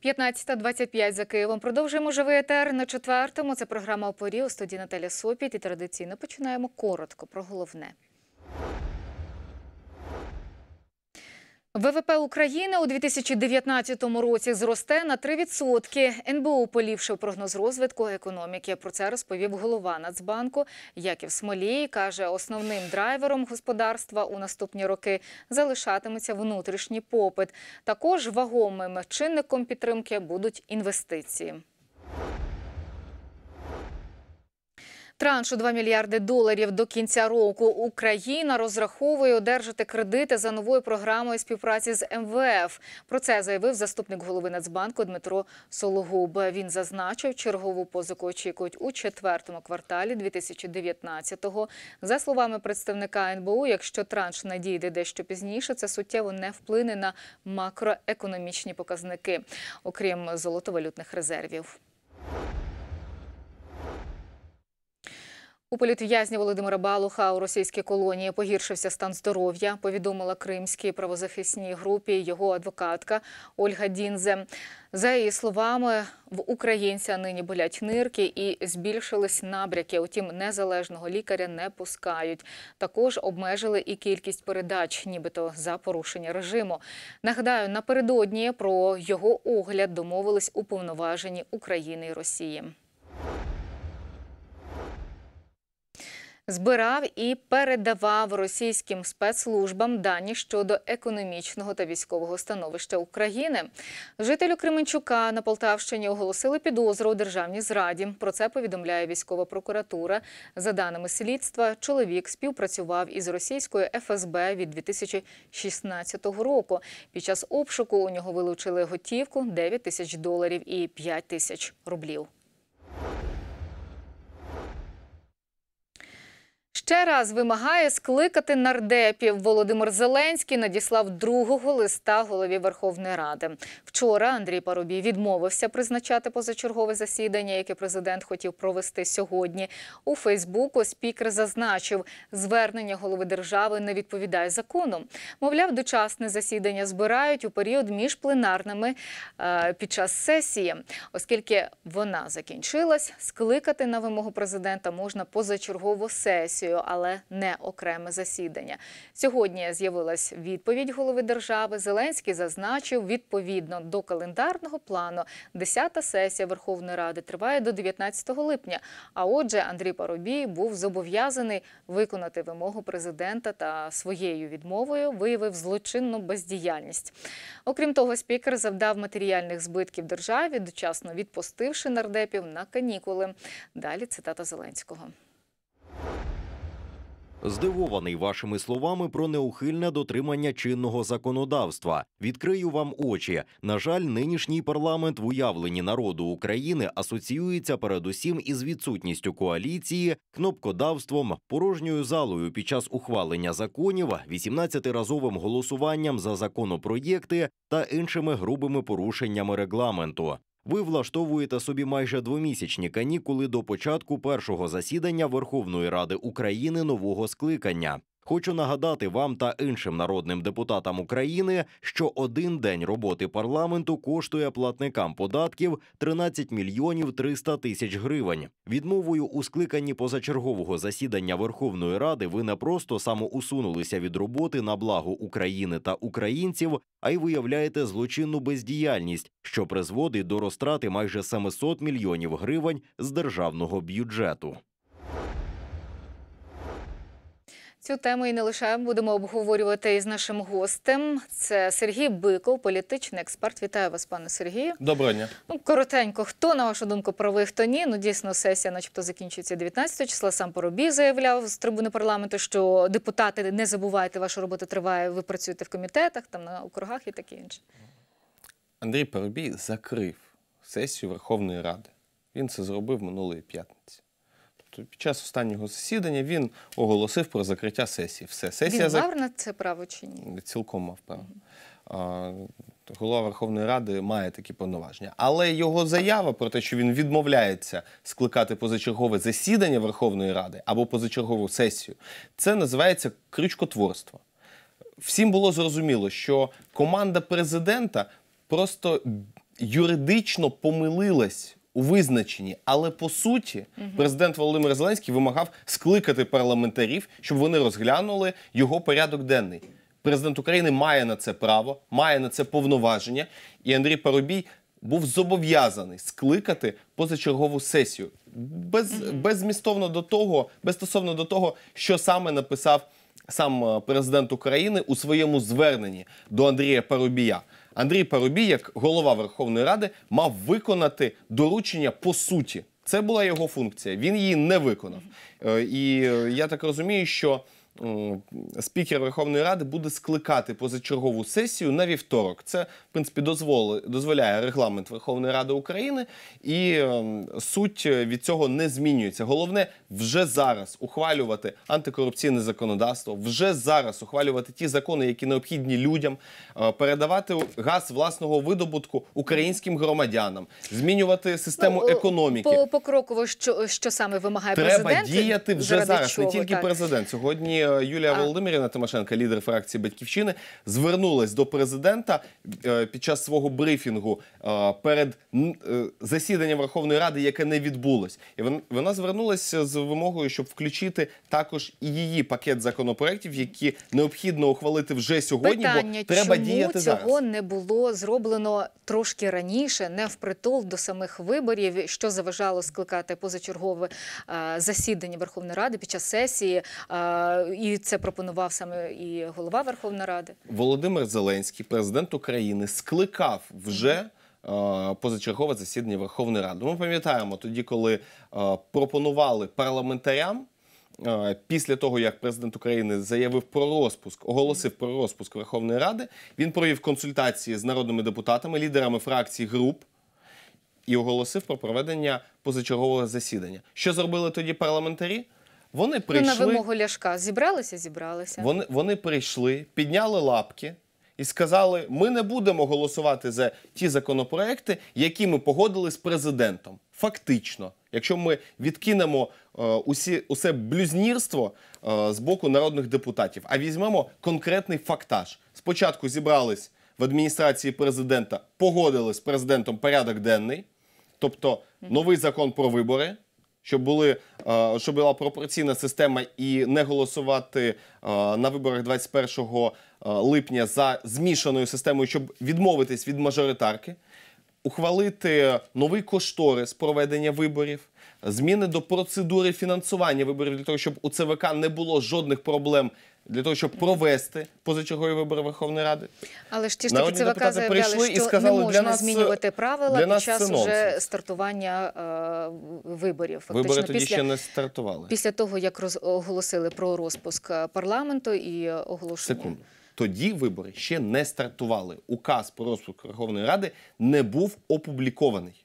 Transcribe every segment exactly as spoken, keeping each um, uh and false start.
п'ятнадцята двадцять п'ять за Києвом. Продовжуємо живий етер на четвертому. Це програма «Опорі», у студії Наталя Сопіт. І традиційно починаємо коротко про головне. ВВП України у дві тисячі дев'ятнадцятому році зросте на три відсотки. ен бе у поліпшив прогноз розвитку економіки. Про це розповів голова Нацбанку Яків Смолій. Каже, основним драйвером господарства у наступні роки залишатиметься внутрішній попит. Також вагомим чинником підтримки будуть інвестиції. Транш у два мільярди доларів до кінця року. Україна розраховує одержати кредити за новою програмою співпраці з ем ве еф. Про це заявив заступник голови Нацбанку Дмитро Сологуб. Він зазначив, чергову позику очікують у четвертому кварталі дві тисячі дев'ятнадцятого. За словами представника ен бе у, якщо транш надійде дещо пізніше, це суттєво не вплине на макроекономічні показники, окрім золотовалютних резервів. У політв'язня Володимира Балуха у російській колонії погіршився стан здоров'я, повідомила кримській правозахисній групі його адвокатка Ольга Діндзе. За її словами, в українця нині болять нирки і збільшились набряки. Утім, незалежного лікаря не пускають. Також обмежили і кількість передач, нібито за порушення режиму. Нагадаю, напередодні про його огляд домовились уповноважені України і Росії. Збирав і передавав російським спецслужбам дані щодо економічного та військового становища України. Жителю Кременчука на Полтавщині оголосили підозру у державній зраді. Про це повідомляє військова прокуратура. За даними слідства, чоловік співпрацював із російською еф ес бе від дві тисячі шістнадцятого року. Під час обшуку у нього вилучили готівку дев'ять тисяч доларів і п'ять тисяч рублів. Ще раз вимагає скликати нардепів. Володимир Зеленський надіслав другого листа голові Верховної Ради. Вчора Андрій Парубій відмовився призначати позачергове засідання, яке президент хотів провести сьогодні. У Фейсбуку спікер зазначив, звернення голови держави не відповідає закону. Мовляв, дочасне засідання збирають у період між пленарними е, під час сесії. Оскільки вона закінчилась, скликати на вимогу президента можна позачергову сесію, але не окреме засідання. Сьогодні з'явилась відповідь голови держави. Зеленський зазначив, відповідно до календарного плану, десята сесія Верховної Ради триває до дев'ятнадцятого липня. А отже, Андрій Парубій був зобов'язаний виконати вимогу президента та своєю відмовою виявив злочинну бездіяльність. Окрім того, спікер завдав матеріальних збитків державі, дочасно відпустивши нардепів на канікули. Далі цитата Зеленського. Здивований вашими словами про неухильне дотримання чинного законодавства. Відкрию вам очі. На жаль, нинішній парламент в уявленні народу України асоціюється передусім із відсутністю коаліції, кнопкодавством, порожньою залою під час ухвалення законів, вісімнадцятиразовим голосуванням за законопроєкти та іншими грубими порушеннями регламенту. Ви влаштовуєте собі майже двомісячні канікули до початку першого засідання Верховної Ради України нового скликання. Хочу нагадати вам та іншим народним депутатам України, що один день роботи парламенту коштує платникам податків тринадцять мільйонів триста тисяч гривень. Відмовою у скликанні позачергового засідання Верховної Ради ви не просто самоусунулися від роботи на благо України та українців, а й виявляєте злочинну бездіяльність, що призводить до розтрати майже семисот мільйонів гривень з державного бюджету. Цю тему і не лише будемо обговорювати із нашим гостем. Це Сергій Биков, політичний експерт. Вітаю вас, пане Сергію. Доброго дня. Ну, коротенько, хто, на вашу думку, правий, хто ні? Ну, дійсно, сесія начебто закінчується дев'ятнадцятого числа. Сам Парубій заявляв з трибуни парламенту, що депутати, не забувайте, ваша робота триває, ви працюєте в комітетах, там на округах і таке інше. Андрій Парубій закрив сесію Верховної Ради. Він це зробив минулої п'ятниці. Під час останнього засідання він оголосив про закриття сесії. Все. Сесія він мав на це право чи ні? Цілком мав право. Mm-hmm. Голова Верховної Ради має такі повноваження. Але його заява про те, що він відмовляється скликати позачергове засідання Верховної Ради або позачергову сесію, це називається крючкотворство. Всім було зрозуміло, що команда президента просто юридично помилилась у визначенні, але по суті президент Володимир Зеленський вимагав скликати парламентарів, щоб вони розглянули його порядок денний. Президент України має на це право, має на це повноваження, і Андрій Парубій був зобов'язаний скликати позачергову сесію. Без, беззмістовно до того, безстосовно до того, що саме написав сам президент України у своєму зверненні до Андрія Парубія. Андрій Парубій, як голова Верховної Ради, мав виконати доручення по суті. Це була його функція. Він її не виконав. І я так розумію, що спікер Верховної Ради буде скликати позачергову сесію на вівторок. Це, в принципі, дозволи, дозволяє регламент Верховної Ради України, і е, суть від цього не змінюється. Головне вже зараз ухвалювати антикорупційне законодавство, вже зараз ухвалювати ті закони, які необхідні людям, е, передавати газ власного видобутку українським громадянам, змінювати систему ну, економіки. По, покроково, що, що саме вимагає Треба президент? Треба діяти вже зараз, чого, не тільки так? президент. Сьогодні Юлія А. Володимирівна Тимошенко, лідер фракції «Батьківщини», звернулась до президента під час свого брифінгу перед засіданням Верховної Ради, яке не відбулось. І вона звернулася з вимогою, щоб включити також і її пакет законопроєктів, які необхідно ухвалити вже сьогодні, Питання, бо треба чому діяти цього зараз. не було зроблено трошки раніше, не впритул до самих виборів, що заважало скликати позачергове а, засідання Верховної Ради під час сесії, а, і це пропонував саме і голова Верховної Ради? Володимир Зеленський, президент України, скликав вже mm-hmm. позачергове засідання Верховної Ради. Ми пам'ятаємо тоді, коли пропонували парламентарям, після того, як президент України заявив про розпуск, оголосив про розпуск Верховної Ради, він провів консультації з народними депутатами, лідерами фракцій, груп і оголосив про проведення позачергового засідання. Що зробили тоді парламентарі? Вони прийшли... Ну, на вимогу Ляшка. Зібралися? Зібралися. Вони, вони прийшли, підняли лапки і сказали, ми не будемо голосувати за ті законопроекти, які ми погодили з президентом. Фактично. Якщо ми відкинемо е, усі, усе блюзнірство е, з боку народних депутатів, а візьмемо конкретний фактаж. Спочатку зібрались в адміністрації президента, погодили з президентом порядок денний, тобто новий закон про вибори, щоб, були, е, щоб була пропорційна система і не голосувати е, на виборах двадцять першого липня за змішаною системою, щоб відмовитись від мажоритарки, ухвалити новий кошторис проведення виборів, зміни до процедури фінансування виборів для того, щоб у ЦВК не було жодних проблем для того, щоб провести позачергові вибори Верховної Ради. Але ж ті ж таки ЦВК заявляли, що сказали, не можна для нас, змінювати правила під час уже стартування е, виборів. Фактично, вибори тоді після, ще не стартували. Після того, як роз, оголосили про розпуск парламенту і оголошення. Секунду. Тоді вибори ще не стартували. Указ про розпуск Верховної Ради не був опублікований.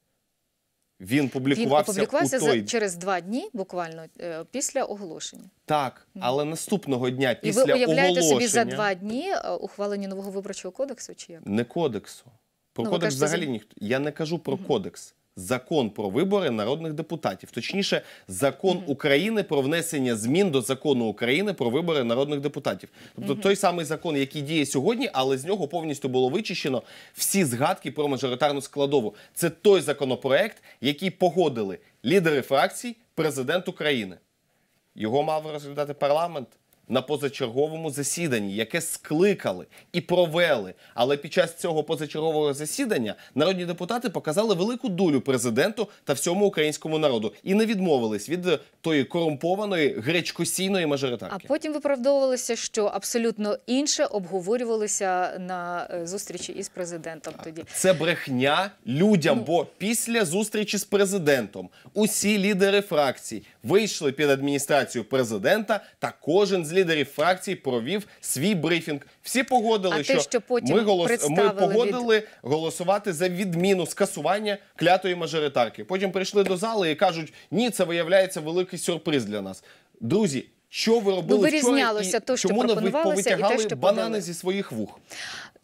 Він публікувався, Він опублікувався у той... за, через два дні, буквально, після оголошення. Так, але наступного дня після оголошення... І ви уявляєте оголошення... собі за два дні ухвалення нового виборчого кодексу, чи як? Не кодексу. Про ну, кодекс кажете, взагалі за... ніхто... Я не кажу про угу. кодекс. Закон про вибори народних депутатів. Точніше, закон угу. України про внесення змін до закону України про вибори народних депутатів. Тобто угу. той самий закон, який діє сьогодні, але з нього повністю було вичищено всі згадки про мажоритарну складову. Це той законопроект, який погодили лідери фракцій, президент України. Його мав розглядати парламент на позачерговому засіданні, яке скликали і провели. Але під час цього позачергового засідання народні депутати показали велику долю президенту та всьому українському народу і не відмовились від тої корумпованої гречкосійної мажоритарки. А потім виправдовувалися, що абсолютно інше обговорювалося на зустрічі із президентом тоді. Це брехня людям, ну... бо після зустрічі з президентом усі лідери фракцій вийшли під адміністрацію президента та кожен з лідерів фракцій провів свій брифінг. Всі погодили, а що, те, що потім ми, голос... ми погодили від... голосувати за відміну скасування клятої мажоритарки. Потім прийшли до зали і кажуть, ні, це виявляється великий сюрприз для нас. Друзі, що ви робили ну, вчора і то, що чому не ви повитягали і те, що банани подали. зі своїх вух?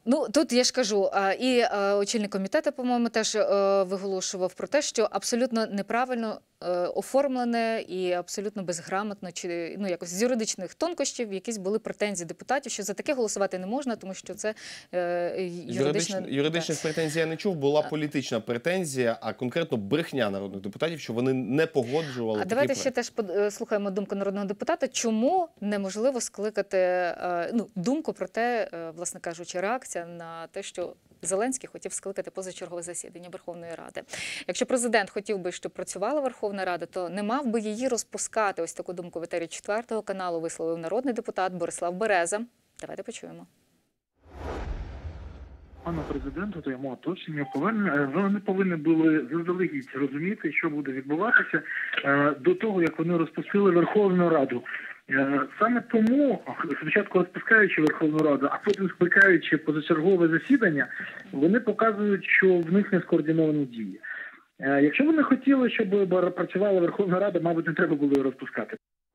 Ну, тут я ж кажу, а, і а, очільник комітету, по-моєму, теж е, виголошував про те, що абсолютно неправильно е, оформлене і абсолютно безграмотно, чи ну якось з юридичних тонкощів якісь були претензії депутатів, що за таке голосувати не можна, тому що це е, юридично... Юридич, юридичних претензій я не чув, була політична претензія, а конкретно брехня народних депутатів, що вони не погоджували А такий давайте проект. ще теж под- е, слухаємо думку народного депутата. Чому неможливо скликати е, ну, думку про те, е, власне кажучи, реакція на те, що Зеленський хотів скликати позачергове засідання Верховної Ради. Якщо президент хотів би, щоб працювала Верховна Рада, то не мав би її розпускати. Ось таку думку в етері четвертого каналу висловив народний депутат Борислав Береза. Давайте почуємо. Пану президенту та йому оточенню повинні, вони повинні були заздалегідь розуміти, що буде відбуватися е, до того, як вони розпустили Верховну Раду. Е, Саме тому, спочатку розпускаючи Верховну Раду, а потім скликаючи позачергове засідання, вони показують, що в них не скоординовані дії. Е, Якщо вони хотіли, щоб працювала Верховна Рада, мабуть, не треба було її розпускати.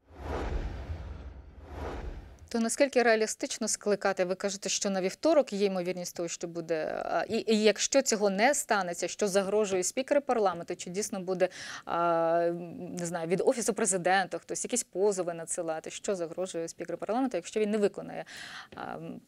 То наскільки реалістично скликати? Ви кажете, що на вівторок є ймовірність того, що буде. а, І, і якщо цього не станеться, що загрожує спікери парламенту, чи дійсно буде, а, не знаю, від Офісу президента хтось якісь позови надсилати, що загрожує спікеру парламенту, якщо він не виконає а,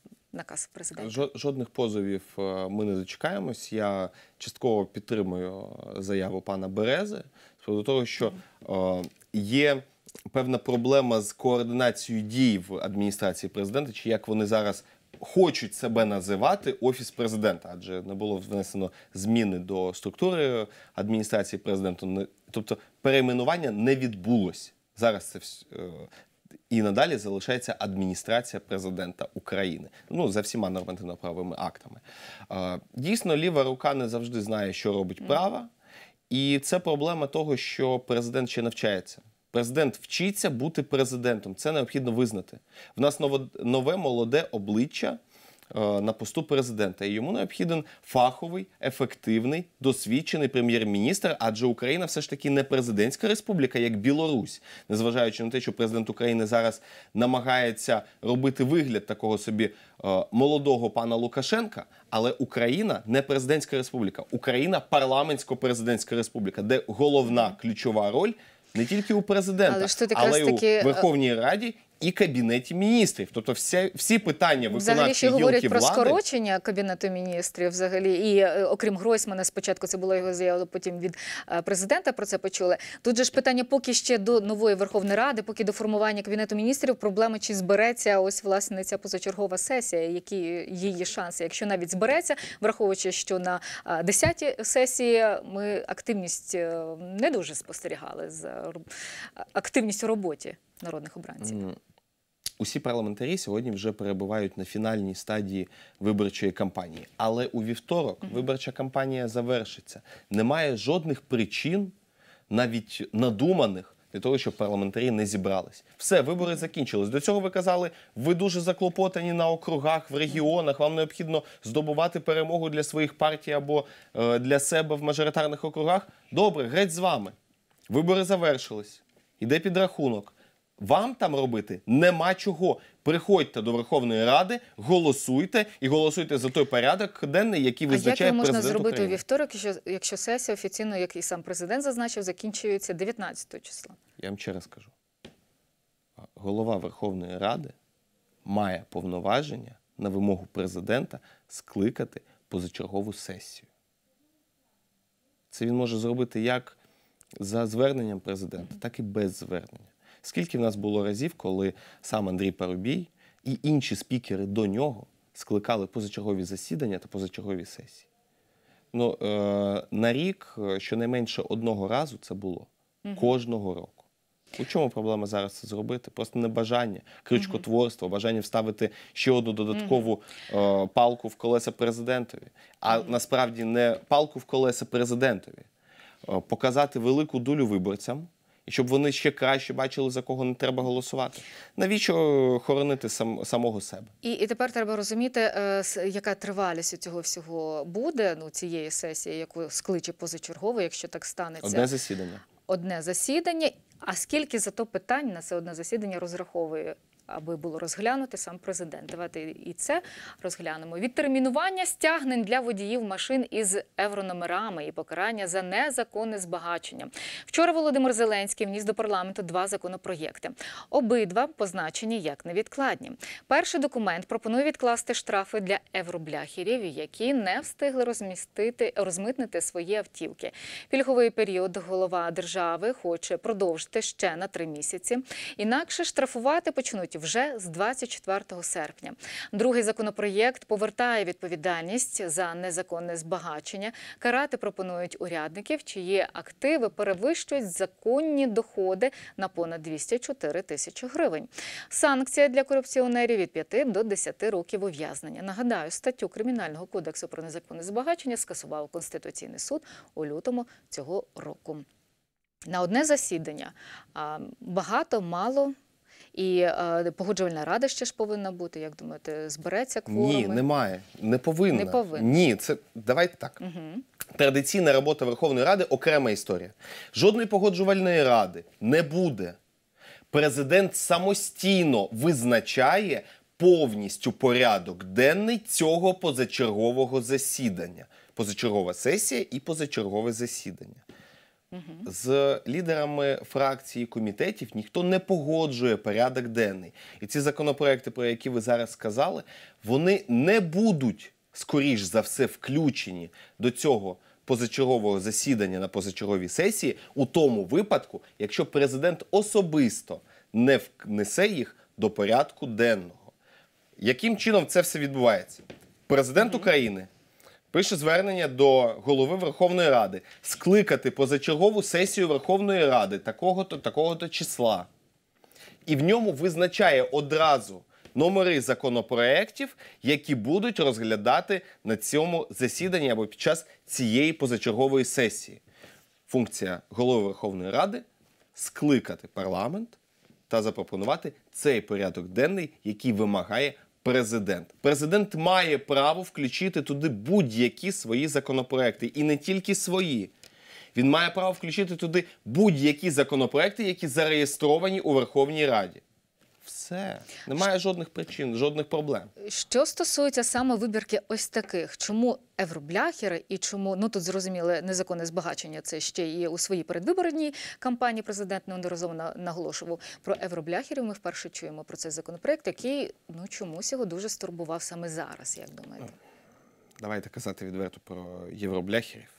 наказ президента? Жо- Жодних позовів е, ми не дочекаємось. Я частково підтримую заяву пана Берези з приводу того, що е, є певна проблема з координацією дій в адміністрації президента, чи як вони зараз хочуть себе називати Офіс президента, адже не було внесено зміни до структури адміністрації президента. Не- Тобто перейменування не відбулося. Зараз це вс- е, і надалі залишається адміністрація президента України. Ну, за всіма нормативно-правовими актами. Е, Дійсно, ліва рука не завжди знає, що робить права. І це проблема того, що президент ще навчається. Президент вчиться бути президентом. Це необхідно визнати. В нас ново- нове молоде обличчя е, на посту президента. І йому необхіден фаховий, ефективний, досвідчений прем'єр-міністр, адже Україна все ж таки не президентська республіка, як Білорусь. Незважаючи на те, що президент України зараз намагається робити вигляд такого собі е, молодого пана Лукашенка, але Україна не президентська республіка. Україна парламентсько-президентська республіка, де головна ключова роль не тільки у президента, Але ж тут але якраз й таки, у Верховній Раді і Кабінеті міністрів. Тобто всі, всі питання Взагалі ще виконавчої говорять гілки про влади... скорочення Кабінету міністрів, взагалі, і е, окрім Гройсмана, спочатку це була його заява, потім від е, президента про це почули. Тут же ж питання поки ще до нової Верховної Ради, поки до формування Кабінету міністрів, проблема, чи збереться ось, власне, ця позачергова сесія, які її шанси. Якщо навіть збереться, враховуючи, що на е, десятій сесії ми активність е, не дуже спостерігали за роб- активність у роботі народних обранців. М, Усі парламентарі сьогодні вже перебувають на фінальній стадії виборчої кампанії. Але у вівторок виборча кампанія завершиться. Немає жодних причин, навіть надуманих, для того, щоб парламентарі не зібрались. Все, вибори закінчились. До цього ви казали, ви дуже заклопотані на округах, в регіонах, вам необхідно здобувати перемогу для своїх партій або е, для себе в мажоритарних округах. Добре, греть з вами. Вибори завершились. Іде підрахунок. Вам там робити нема чого. Приходьте до Верховної Ради, голосуйте і голосуйте за той порядок денний, який А як визначає його можна президент зробити України. у вівторок, якщо, якщо сесія офіційно, як і сам президент зазначив, закінчується дев'ятнадцятого числа? Я вам ще раз кажу. Голова Верховної Ради має повноваження на вимогу президента скликати позачергову сесію. Це він може зробити як за зверненням президента, так і без звернення. Скільки в нас було разів, коли сам Андрій Парубій і інші спікери до нього скликали позачергові засідання та позачергові сесії? Ну, е, на рік е, щонайменше одного разу це було. Кожного року. У чому проблема зараз це зробити? Просто небажання, крючкотворство, бажання вставити ще одну додаткову е, палку в колеса президентові. А насправді не палку в колеса президентові. Е, показати велику долю виборцям, і щоб вони ще краще бачили, за кого не треба голосувати. Навіщо хоронити сам, самого себе? І, і тепер треба розуміти, е, с- яка тривалість у цього всього буде, ну, цієї сесії, яку скличе позачергово, якщо так станеться. Одне засідання. Одне засідання. А скільки за то питань на це одне засідання розраховує аби було розглянути сам президент. Давайте і це розглянемо. Відтермінування стягнень для водіїв машин із еврономерами і покарання за незаконне збагачення. Вчора Володимир Зеленський вніс до парламенту два законопроєкти. Обидва позначені як невідкладні. Перший документ пропонує відкласти штрафи для евробляхерів, які не встигли розмістити, розмитнити свої автівки. Пільговий період голова держави хоче продовжити ще на три місяці. Інакше штрафувати почнуть вже з двадцять четвертого серпня. Другий законопроєкт повертає відповідальність за незаконне збагачення. Карати пропонують урядників, чиї активи перевищують законні доходи на понад двісті чотири тисячі гривень. Санкція для корупціонерів від п'яти до десяти років ув'язнення. Нагадаю, статтю Кримінального кодексу про незаконне збагачення скасував Конституційний суд у лютому цього року. На одне засідання багато, мало. І е, погоджувальна рада ще ж повинна бути, як думаєте, збереться кворуми? Ні, немає. Не повинна. Не повинна. Ні, це, давайте так. Угу. Традиційна робота Верховної Ради – окрема історія. Жодної погоджувальної ради не буде. Президент самостійно визначає повністю порядок денний цього позачергового засідання. Позачергова сесія і позачергове засідання. Угу. З лідерами фракцій і комітетів ніхто не погоджує порядок денний. І ці законопроекти, про які ви зараз сказали, вони не будуть, скоріш за все, включені до цього позачергового засідання на позачерговій сесії у тому випадку, якщо президент особисто не внесе їх до порядку денного. Яким чином це все відбувається? Президент угу. України пише звернення до голови Верховної Ради скликати позачергову сесію Верховної Ради такого-то, такого-то числа. І в ньому визначає одразу номери законопроєктів, які будуть розглядати на цьому засіданні або під час цієї позачергової сесії. Функція голови Верховної Ради – скликати парламент та запропонувати цей порядок денний, який вимагає президент. Президент має право включити туди будь-які свої законопроекти. І не тільки свої. Він має право включити туди будь-які законопроекти, які зареєстровані у Верховній Раді. Все. Немає жодних причин, жодних проблем. Що стосується саме вибірки ось таких, чому евробляхери і чому, ну тут зрозуміло, незаконне збагачення, це ще і у своїй передвиборній кампанії президент неодноразово наголошував. Про евробляхерів ми вперше чуємо про цей законопроект, який, ну чомусь його дуже стурбував саме зараз, як думаєте? Давайте казати відверто про євробляхерів.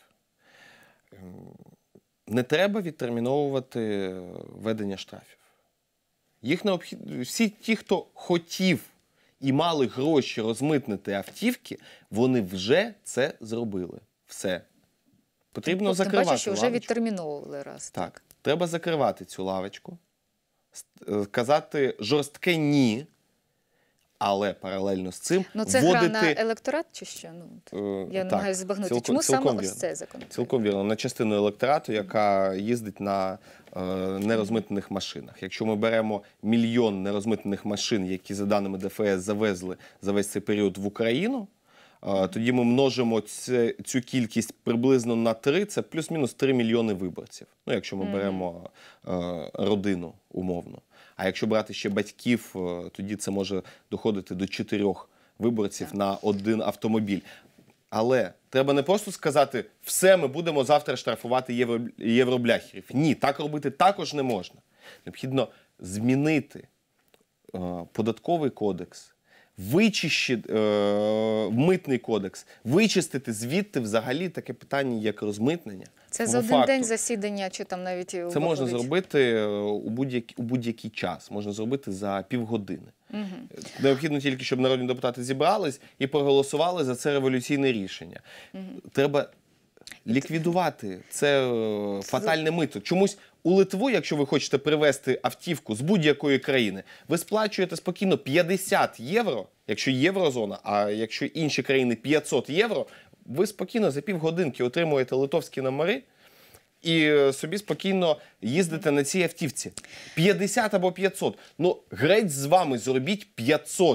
Не треба відтерміновувати введення штрафів. Їх необхідно, всі ті, хто хотів і мали гроші розмитнити автівки, вони вже це зробили. Все. Потрібно тобто, закривати бачу, що вже лавочку. відтерміновували раз. Так. так. Треба закривати цю лавочку, казати жорстке «ні», але паралельно з цим ну, це вводити... гра на електорат чи що? Ну, я намагаюся збагнути. Цілком, Чому цілком саме вірно. ось цей законопроект? Цілком вірно. На частину електорату, яка їздить на е, нерозмитнених машинах. Якщо ми беремо мільйон нерозмитнених машин, які, за даними ДФС, завезли за весь цей період в Україну, е, тоді ми множимо ці, цю кількість приблизно на три, це плюс-мінус три мільйони виборців. Ну, якщо ми беремо е, родину умовно. А якщо брати ще батьків, тоді це може доходити до чотирьох виборців так. на один автомобіль. Але треба не просто сказати, все, ми будемо завтра штрафувати євро... євробляхерів. Ні, так робити також не можна. Необхідно змінити е, податковий кодекс, вичищити е, митний кодекс, вичистити звідти взагалі таке питання, як розмитнення. Це за один факту. день засідання, чи там навіть Це виходить? можна зробити у будь-який, у будь-який час, можна зробити за півгодини. Угу. Необхідно тільки, щоб народні депутати зібрались і проголосували за це революційне рішення. Угу. Треба ліквідувати це фатальне мито. Чомусь у Литву, якщо ви хочете привезти автівку з будь-якої країни, ви сплачуєте спокійно п'ятдесят євро, якщо єврозона, а якщо інші країни п'ятсот євро, ви спокійно за півгодинки отримуєте литовські номери і собі спокійно їздите на цій автівці. п'ятдесят або п'ятсот. Ну, греть з вами, зробіть п'ятсот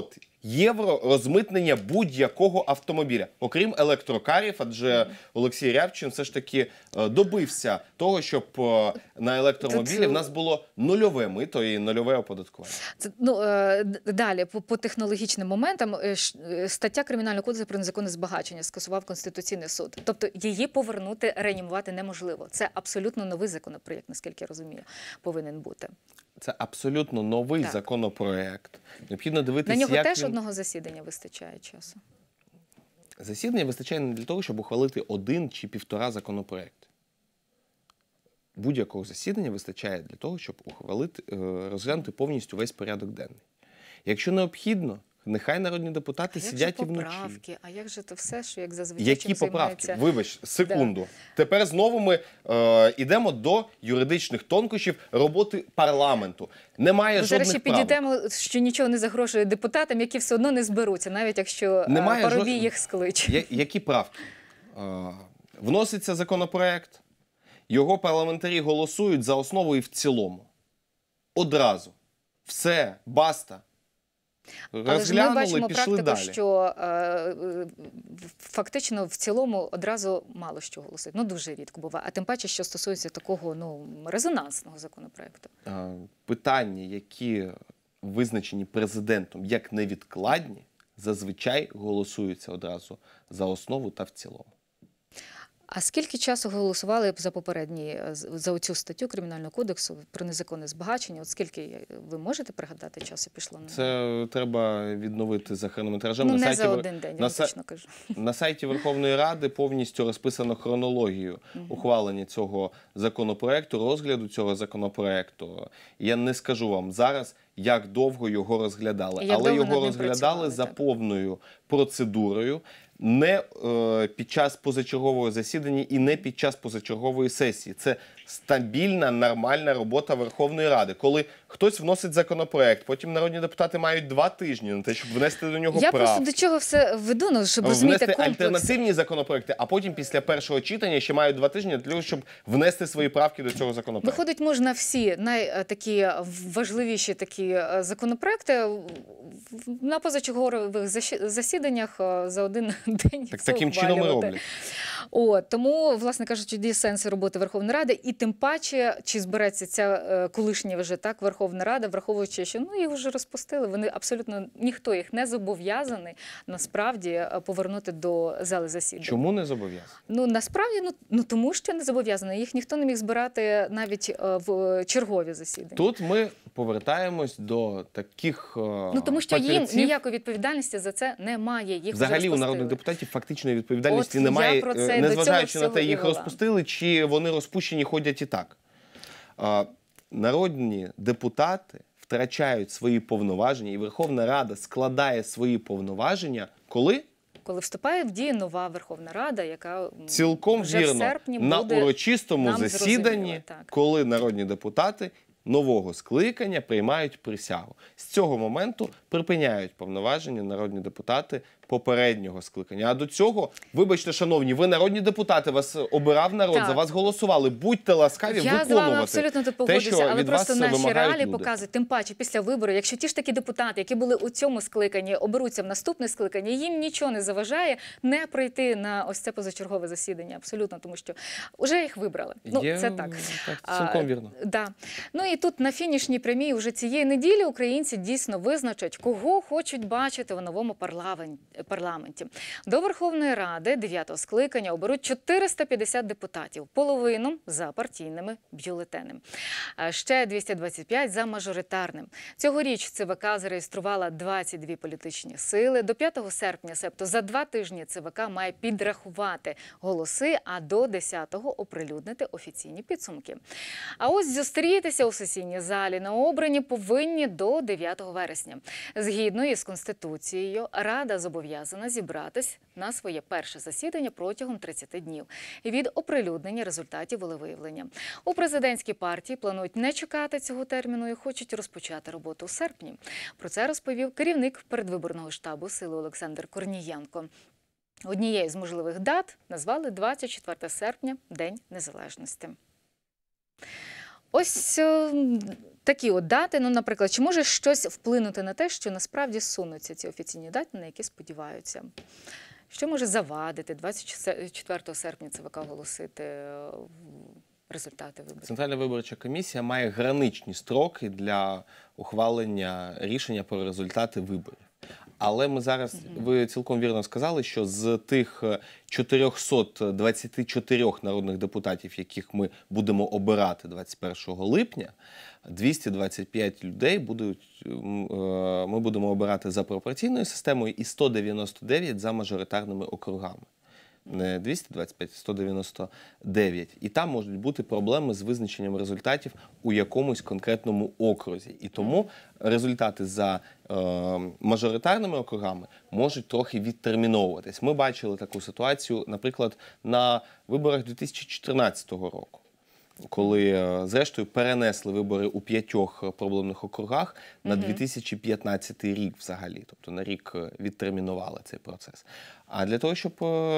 євро розмитнення будь-якого автомобіля, окрім електрокарів, адже Олексій Рябчин все ж таки е, добився того, щоб е, на електромобілі Тут- в нас було нульове мито і нульове оподаткування. Це, ну, е, д- далі, по, по технологічним моментам, е, ш- е, стаття Кримінального кодексу про незаконне збагачення скасував Конституційний суд. Тобто її повернути, реанімувати неможливо. Це абсолютно новий законопроєкт, наскільки я розумію, повинен бути. Це абсолютно новий Так. законопроект. Необхідно На дивитися, нього як теж він... одного засідання вистачає часу. Засідання вистачає не для того, щоб ухвалити один чи півтора законопроекти. Будь-якого засідання вистачає для того, щоб ухвалити, е, розглянути повністю весь порядок денний. Якщо необхідно, нехай народні депутати А як же сидять і вночі. поправки? А як же то все, що як зазвичай Які чим поправки? займається? Вибач, секунду. Тепер знову ми е, йдемо до юридичних тонкощів роботи парламенту. Немає Ми зараз ще жодних правок. підійдемо, що нічого не загрожує депутатам, які все одно не зберуться, навіть якщо Немає е, Парубій жод- їх скличе. Я- Які правки? Е, Вноситься законопроект, його парламентарі голосують за основу і в цілому. Одразу. Все, баста. Але ж ми Розглянули, бачимо пішли практику, далі. що е, е, фактично в цілому одразу мало що голосують. Ну, дуже рідко буває. А тим паче, що стосується такого ну, резонансного законопроекту. Е, Питання, які визначені президентом як невідкладні, зазвичай голосуються одразу за основу та в цілому. А скільки часу голосували б за попередні, е, з- за оцю статтю Кримінального кодексу про незаконне збагачення? От скільки е, ви можете пригадати часу пішло на Це треба відновити за хронометражем. ну, на не сайті за Вер- один день, на я са- точно кажу. На сайті Верховної Ради повністю розписано хронологію ухвалення цього законопроекту, розгляду цього законопроекту. Я не скажу вам зараз, як довго його розглядали, І як але довго над його ним розглядали працювали, за так. повною процедурою, не е, під час позачергового засідання і не під час позачергової сесії. Це стабільна, нормальна робота Верховної Ради. Коли хтось вносить законопроект, потім народні депутати мають два тижні на те, щоб внести до нього Я правки. просто до чого все веду, ну, щоб розуміти Внести комплекс. альтернативні законопроекти, а потім після першого читання ще мають два тижні для того, щоб внести свої правки до цього законопроекту. Виходить, можна всі най, такі важливіші такі е, законопроекти в- на позачергових защі- засіданнях е, за один день Так все таким чином і ухвалювати. роблять. От, тому, власне кажучи, є сенси роботи Верховної Ради, і тим паче, чи збереться ця е, колишня вже так Верховна Рада, враховуючи, що ну їх вже розпустили. Вони абсолютно ніхто їх не зобов'язаний насправді е, повернути до зали засідань. Чому не зобов'язаний? Ну насправді, ну, ну тому що не зобов'язаний. Їх ніхто не міг збирати навіть е, в чергові засідання. Тут ми повертаємось до таких Ну тому що їм папірців. ніякої відповідальності за це немає. Їх вже Взагалі у розпустили. народних депутатів фактичної відповідальності От я немає, про це е, і до незважаючи цього на те, всього їх і вела. розпустили, чи вони розпущені ходять і так. А, Народні депутати втрачають свої повноваження, і Верховна Рада складає свої повноваження, коли? Коли вступає в дію нова Верховна Рада, яка м, Цілком вже вірно, в серпні на буде урочистому нам засіданні, зрозуміло, так. коли народні депутати нового скликання приймають присягу. З цього моменту припиняють повноваження народні депутати попереднього скликання. А до цього, вибачте, шановні, ви народні депутати, вас обирав народ, Так. за вас голосували. Будьте ласкаві Я з вами виконувати абсолютно тут те, погоджуся, що але від вас просто наші вимагають реалії люди. показують, тим паче після виборів, якщо ті ж такі депутати, які були у цьому скликанні, оберуться в наступне скликання, їм нічого не заважає не прийти на ось це позачергове засідання. Абсолютно, тому що вже їх вибрали. Ну, Є, це так. так, цілком А, вірно. Да. Ну і тут на фінішній прямій вже цієї неділі українці дійсно визначать, кого хочуть бачити в новому парламен- парламенті. До Верховної Ради дев'ятого скликання оберуть чотириста п'ятдесят депутатів, половину за партійними бюлетенями. А ще двісті двадцять п'ять за мажоритарним. Цьогоріч ЦВК зареєструвала двадцять дві політичні сили. До п'ятого серпня, себто за два тижні, ЦВК має підрахувати голоси, а до десятого оприлюднити офіційні підсумки. А ось зустрітися у сесійній залі на обрані повинні до дев'ятого вересня. Згідно із Конституцією, Рада зобов'язана зібратись на своє перше засідання протягом тридцяти днів від оприлюднення результатів волевиявлення. У президентській партії планують не чекати цього терміну і хочуть розпочати роботу у серпні. Про це розповів керівник передвиборного штабу «Сили» Олександр Корнієнко. Однією з можливих дат назвали двадцять четверте серпня – День Незалежності. Ось е, такі от дати, ну, наприклад, чи може щось вплинути на те, що насправді сунуться ці офіційні дати, на які сподіваються? Що може завадити двадцять четвертого серпня ЦВК оголосити е, результати виборів? Центральна виборча комісія має граничні строки для ухвалення рішення про результати виборів. Але ми зараз, ви цілком вірно сказали, що з тих чотирьохсот двадцяти чотирьох народних депутатів, яких ми будемо обирати двадцять першого липня, двісті двадцять п'ять людей будуть, ми будемо обирати за пропорційною системою і сто дев'яносто дев'ять за мажоритарними округами. Не двісті двадцять п'ять, сто дев'яносто дев'ять. І там можуть бути проблеми з визначенням результатів у якомусь конкретному окрузі. І тому результати за е, мажоритарними округами можуть трохи відтерміновуватись. Ми бачили таку ситуацію, наприклад, на виборах дві тисячі чотирнадцятого року, коли, зрештою, перенесли вибори у п'ятьох проблемних округах на дві тисячі п'ятнадцятий рік взагалі. Тобто на рік відтермінували цей процес. А для того, щоб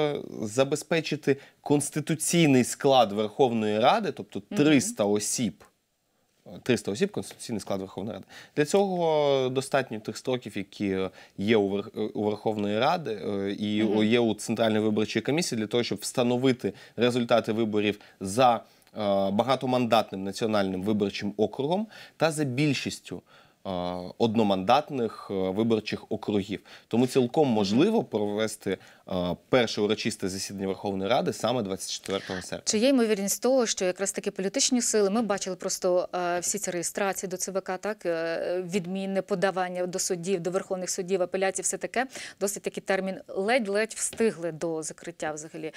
забезпечити конституційний склад Верховної Ради, тобто триста осіб, триста осіб – конституційний склад Верховної Ради, для цього достатньо тих строків, які є у, Вер... у Верховної Ради і mm-hmm. є у Центральної виборчої комісії, для того, щоб встановити результати виборів за багатомандатним національним виборчим округом та за більшістю одномандатних виборчих округів. Тому цілком можливо провести перше урочисте засідання Верховної Ради саме двадцять четвертого серпня. Чи є ймовірність того, що якраз такі політичні сили, ми бачили просто е, всі ці реєстрації до ЦВК, так, е, відмінне подавання до судів, до верховних судів, апеляції, все таке, досить такий термін, ледь-ледь встигли до закриття взагалі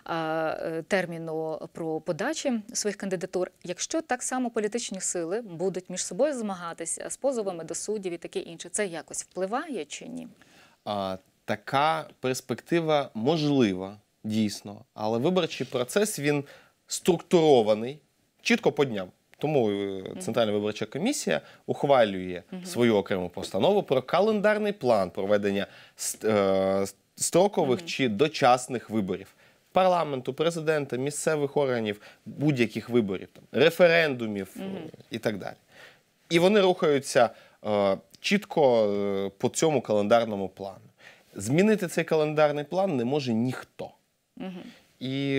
е, терміну про подачі своїх кандидатур. Якщо так само політичні сили будуть між собою змагатися з позовами до суддів і таке інше, це якось впливає чи ні? А, така перспектива можлива, дійсно. Але виборчий процес, він структурований чітко по дням. Тому Центральна виборча комісія ухвалює uh-huh. свою окрему постанову про календарний план проведення строкових uh-huh. чи дочасних виборів. Парламенту, президента, місцевих органів, будь-яких виборів, там, референдумів uh-huh. і так далі. І вони рухаються е, чітко е, по цьому календарному плану. Змінити цей календарний план не може ніхто. Угу. І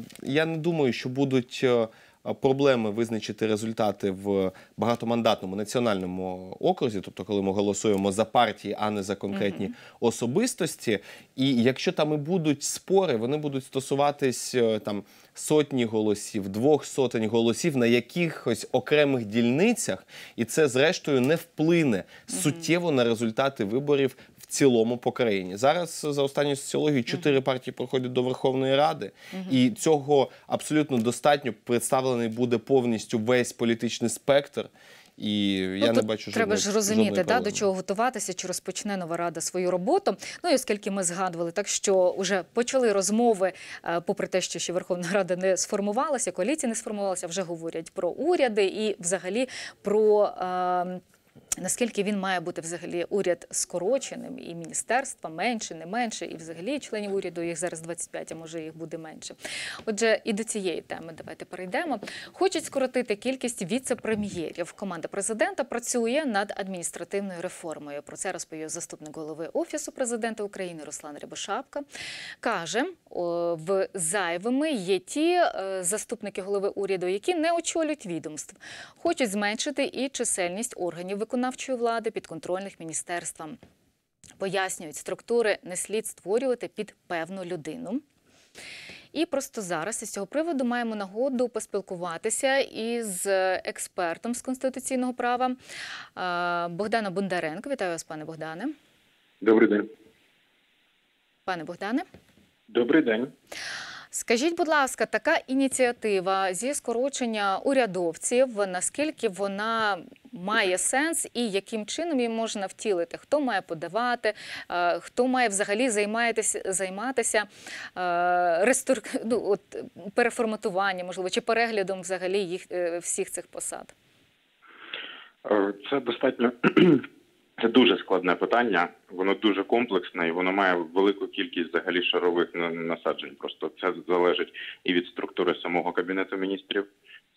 я не думаю, що будуть е, проблеми визначити результати в багатомандатному національному окрузі, тобто коли ми голосуємо за партії, а не за конкретні угу. особистості. І якщо там і будуть спори, вони будуть стосуватись е, там, сотні голосів, двох сотень голосів на якихось окремих дільницях, і це, зрештою, не вплине суттєво на результати виборів в цілому по країні. Зараз, за останньою соціологією, чотири партії проходять до Верховної Ради, і цього абсолютно достатньо. Представлений буде повністю весь політичний спектр. І я ну, не бачу жодної, треба ж розуміти, да, до проблеми. чого готуватися, чи розпочне нова Рада свою роботу. Ну і оскільки ми згадували, так що вже почали розмови, попри те, що ще Верховна Рада не сформувалася, коаліція не сформувалася, вже говорять про уряди і взагалі про е, наскільки він має бути взагалі уряд скороченим, і міністерства менше, не менше, і взагалі членів уряду їх зараз двадцять п'ять, а може їх буде менше. Отже, і до цієї теми давайте перейдемо. Хочуть скоротити кількість віце-прем'єрів. Команда президента працює над адміністративною реформою. Про це розповів заступник голови Офісу президента України Руслан Рябошапка. Каже, в зайвими є ті заступники голови уряду, які не очолюють відомств. Хочуть зменшити і чисельність органів виконавчої влади підконтрольних міністерствам. Пояснюють, структури не слід створювати під певну людину. І просто зараз із цього приводу маємо нагоду поспілкуватися із експертом з конституційного права Богданом Бондаренко. Вітаю вас, пане Богдане. Добрий день. Пане Богдане. Добрий день. Скажіть, будь ласка, така ініціатива зі скорочення урядовців, наскільки вона має сенс і яким чином її можна втілити? Хто має подавати, хто має взагалі займатися, займатися рестор... ну, от, переформатуванням, можливо, чи переглядом взагалі їх, всіх цих посад? Це достатньо... Це дуже складне питання, воно дуже комплексне і воно має велику кількість взагалі шарових насаджень. Просто це залежить і від структури самого Кабінету міністрів,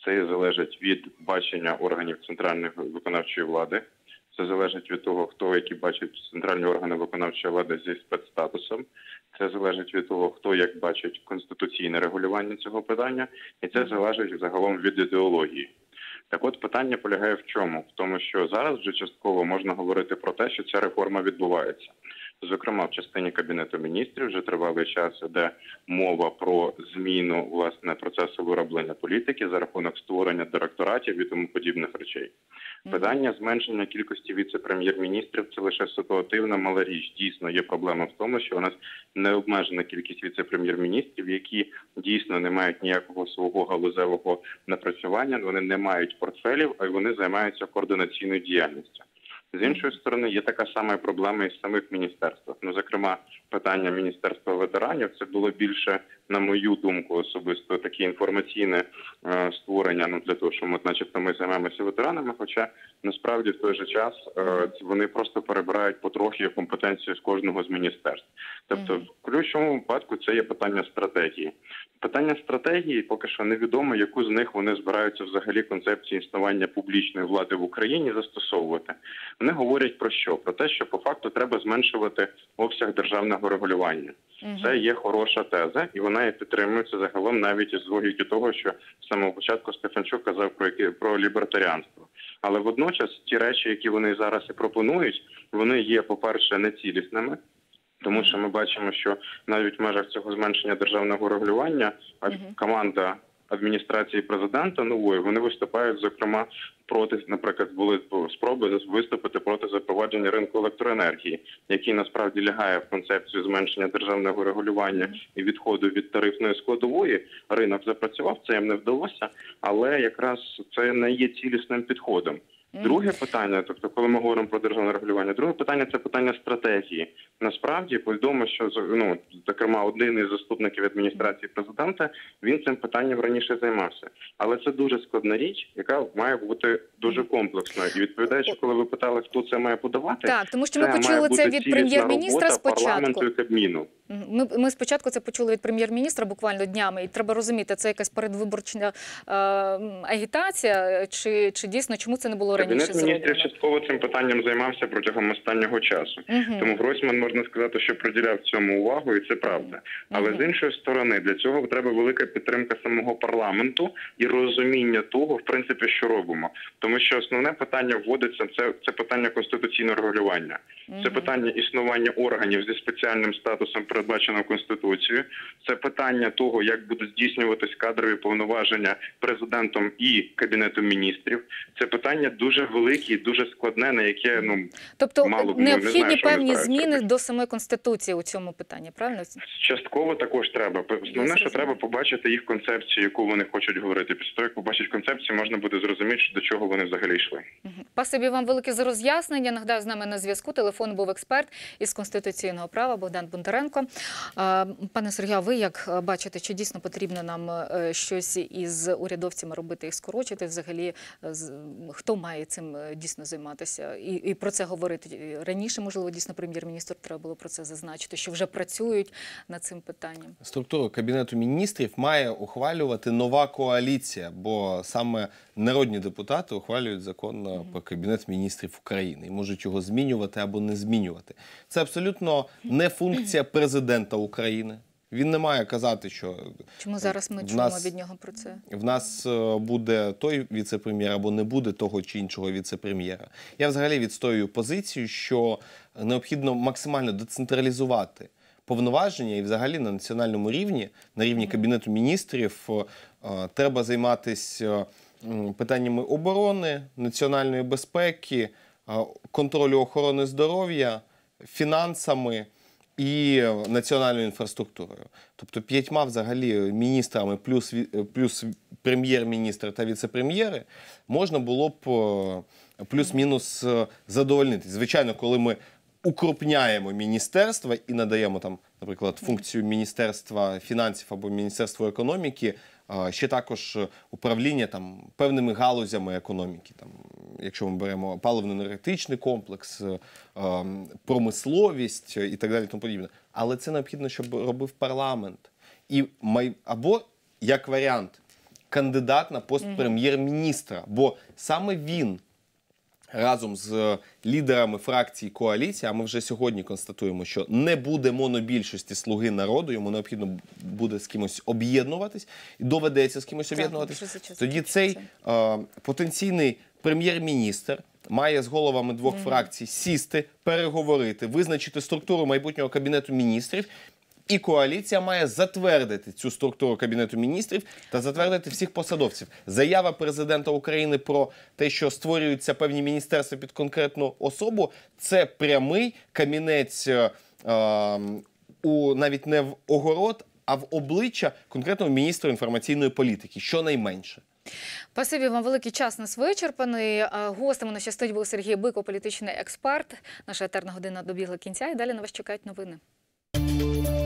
Це залежить від бачення органів центральної виконавчої влади. Це залежить від того, хто які бачать центральні органи виконавчої влади зі спецстатусом. Це залежить від того, хто як бачить конституційне регулювання цього питання. І це залежить загалом від ідеології. Так от питання полягає в чому? В тому, що зараз вже частково можна говорити про те, що ця реформа відбувається. Зокрема, в частині Кабінету міністрів вже тривалий час іде мова про зміну, власне, процесу вироблення політики за рахунок створення директоратів і тому подібних речей. Питання зменшення кількості віце-прем'єр-міністрів – це лише ситуативна мала річ. Дійсно, є проблема в тому, що у нас необмежена кількість віце-прем'єр-міністрів, які дійсно не мають ніякого свого галузевого напрацювання, вони не мають портфелів, а й вони займаються координаційною діяльністю. З іншої сторони, є така сама проблема і в самих міністерствах. Ну, зокрема, питання Міністерства ветеранів – це було більше, на мою думку особисто, таке інформаційне е, створення, ну, для того, що ми, начебто, ми займаємося ветеранами, хоча, насправді, в той же час е, вони просто перебирають потрохи компетенцію з кожного з міністерств. Тобто, в ключовому випадку це є питання стратегії. Питання стратегії поки що невідомо, яку з них вони збираються взагалі концепцію існування публічної влади в Україні застосовувати. Вони говорять про що? Про те, що по факту треба зменшувати обсяг державного регулювання. Uh-huh. Це є хороша теза, і вона і підтримується загалом навіть із логіки того, що з самого початку Стефанчук казав про, які, про лібертаріанство. Але водночас ті речі, які вони зараз і пропонують, вони є, по-перше, нецілісними. Тому що ми бачимо, що навіть в межах цього зменшення державного регулювання uh-huh. команда адміністрації президента нової, вони виступають, зокрема, проти, наприклад, були спроби виступити проти запровадження ринку електроенергії, який насправді лягає в концепцію зменшення державного регулювання і відходу від тарифної складової. Ринок запрацював, це їм не вдалося, але якраз це не є цілісним підходом. Друге питання, тобто, коли ми говоримо про державне регулювання, друге питання – це питання стратегії. Насправді, відомо, що, ну, зокрема, один із заступників адміністрації президента, він цим питанням раніше займався. Але це дуже складна річ, яка має бути дуже комплексною. І відповідаючи, коли ви питали, хто це має подавати, так, тому що ми почули це від прем'єр-міністра спочатку. Парламенту і Кабміну. Ми, ми спочатку це почули від прем'єр-міністра буквально днями, і треба розуміти, це якась передвиборча е, агітація, чи, чи дійсно, чому це не було раніше зроблено? Кабінет міністрів зроблено? частково цим питанням займався протягом останнього часу. Uh-huh. Тому Гройсман, можна сказати, що приділяв цьому увагу, і це правда. Але uh-huh. з іншої сторони, для цього треба велика підтримка самого парламенту і розуміння того, в принципі, що робимо. Тому що основне питання вводиться, це, це питання конституційного регулювання. Uh-huh. Це питання існування органів зі спеціальним статусом, передбачено Конституцією. Це питання того, як будуть здійснюватись кадрові повноваження президентом і Кабінетом міністрів. Це питання дуже велике і дуже складне, на яке, ну, тобто, мало б, необхідні ну, не знаю, певні зміни робити. до самої Конституції у цьому питанні, правильно? Частково також треба. Основне, що треба побачити їх концепцію, яку вони хочуть говорити. Після того, як побачать концепцію, можна буде зрозуміти, до чого вони взагалі йшли. Спасибі вам велике за роз'яснення. Нагадаю, з нами на зв'язку телефон був експерт із конституційного права Богдан Бондаренко. Пане Сергію, ви як бачите, чи дійсно потрібно нам щось із урядовцями робити, їх скорочити? Взагалі, хто має цим дійсно займатися? І, і про це говорити раніше, можливо, дійсно прем'єр-міністр треба було про це зазначити, що вже працюють над цим питанням. Структуру Кабінету міністрів має ухвалювати нова коаліція, бо саме народні депутати ухвалюють закон mm-hmm. про Кабінет міністрів України і можуть його змінювати або не змінювати. Це абсолютно не функція президента України. Він не має казати, що... Чому зараз ми чуємо нас, від нього про це? В нас буде той віце-прем'єр або не буде того чи іншого віце-прем'єра. Я взагалі відстоюю позицію, що необхідно максимально децентралізувати повноваження і взагалі на національному рівні, на рівні Кабінету міністрів, треба займатися питаннями оборони, національної безпеки, контролю охорони здоров'я, фінансами і національною інфраструктурою. Тобто п'ятьма взагалі міністрами плюс, плюс прем'єр-міністр та віце-прем'єри можна було б плюс-мінус задовольнити. Звичайно, коли ми укрупняємо міністерства і надаємо там, наприклад, функцію Міністерства фінансів або Міністерства економіки, ще також управління там певними галузями економіки, там, якщо ми беремо паливно-енергетичний комплекс, промисловість і так далі, тому подібне. Але це необхідно, щоб робив парламент. І май... Або, як варіант, кандидат на пост прем'єр-міністра. Бо саме він разом з лідерами фракції коаліції, а ми вже сьогодні констатуємо, що не буде монобільшості «Слуги народу», йому необхідно буде з кимось об'єднуватись, і доведеться з кимось об'єднуватись. Тоді цей е, потенційний прем'єр-міністр має з головами двох mm-hmm. фракцій сісти, переговорити, визначити структуру майбутнього Кабінету міністрів, і коаліція має затвердити цю структуру Кабінету міністрів та затвердити всіх посадовців. Заява президента України про те, що створюються певні міністерства під конкретну особу, це прямий камінець е, е, у навіть не в огород, а в обличчя конкретного міністра інформаційної політики, щонайменше. Спасибі вам, великий час нас вичерпаний. Гостем у нас щастить був Сергій Биков, політичний експерт. Наша етерна година добігла кінця і далі на вас чекають новини.